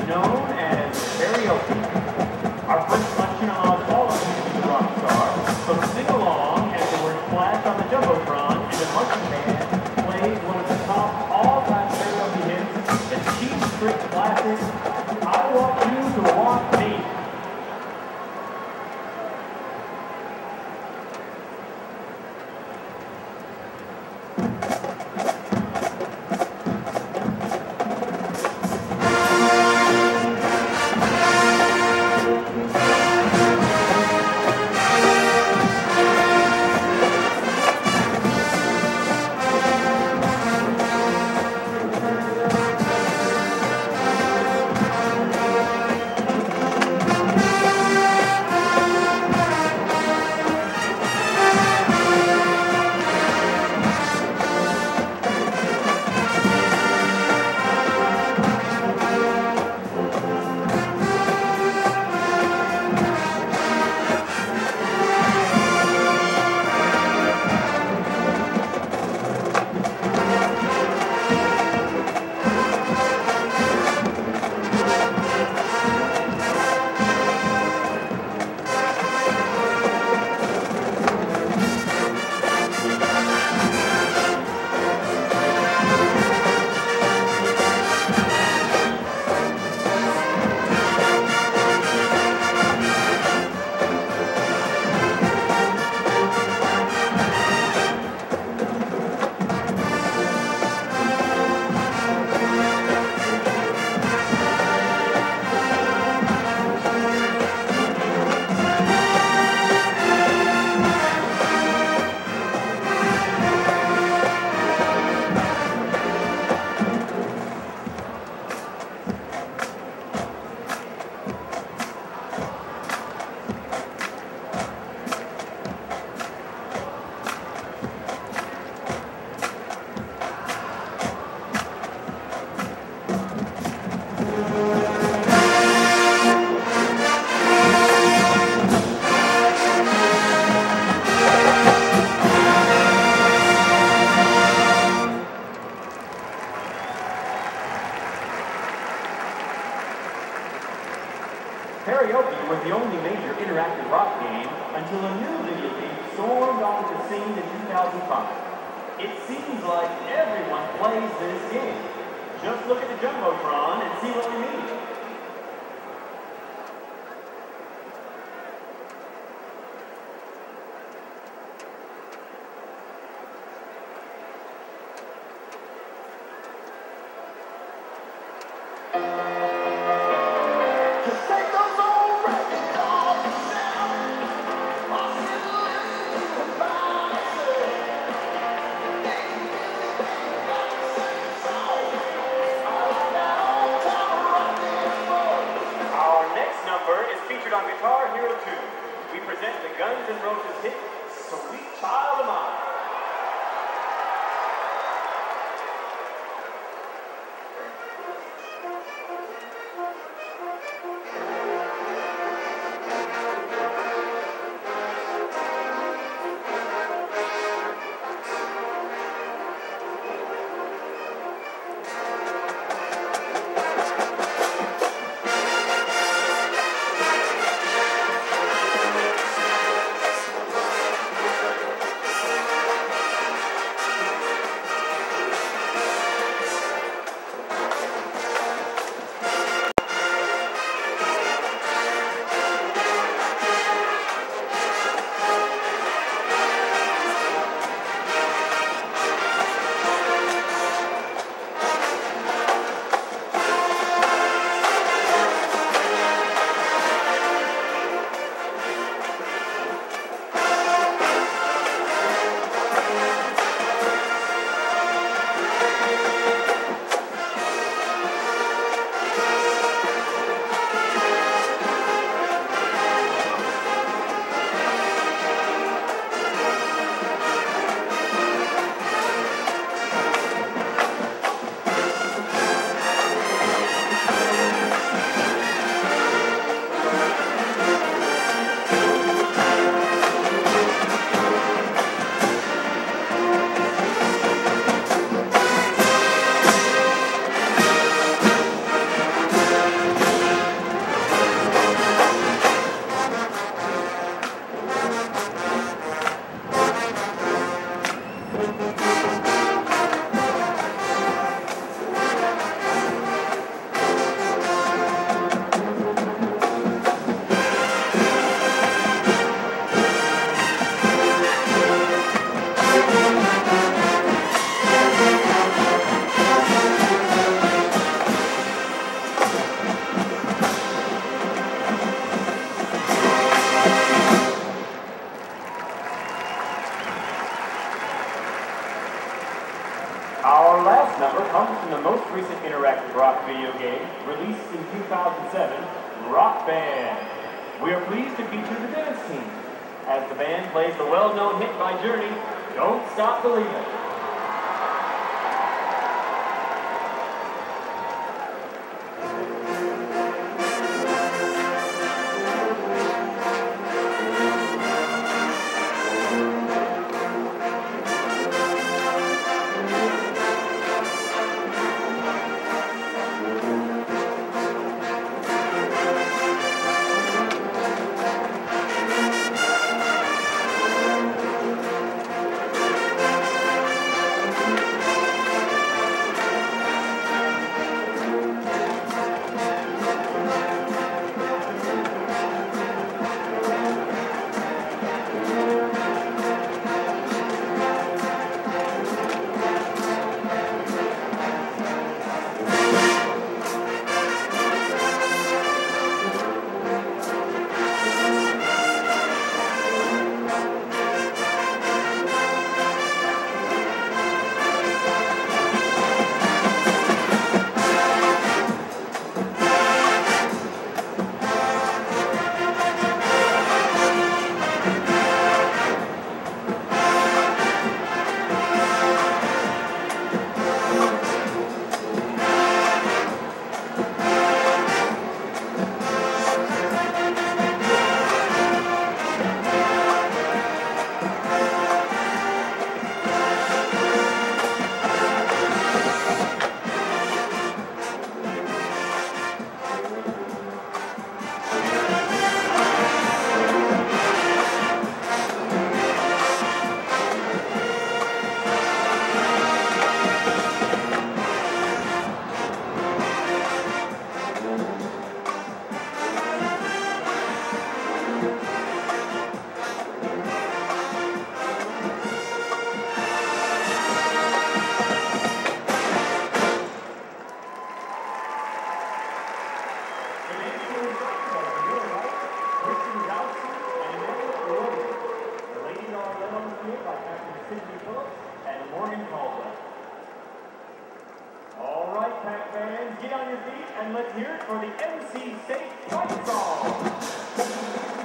known as karaoke. Our first selection allows all of you to be the rock star, so sing along as the word flash on the Jumbotron and the marching band plays one of the top all-time karaoke hits, the Cheap Trick classic, I Want You to Want Me. Karaoke was the only major interactive rock game until a new video game stormed onto the scene in 2005. It seems like everyone plays this game. Just look at the Jumbotron and see what we mean. On Guitar Hero 2, we present the Guns N' Roses hit, Sweet Child of Mine. interactive rock video game, released in 2007, Rock Band. We are pleased to feature the dance team, as the band plays the well-known hit by Journey, Don't Stop Believin'. And Morgan Caldwell. All right, Pack fans, get on your feet and let's hear it for the NC State fight song.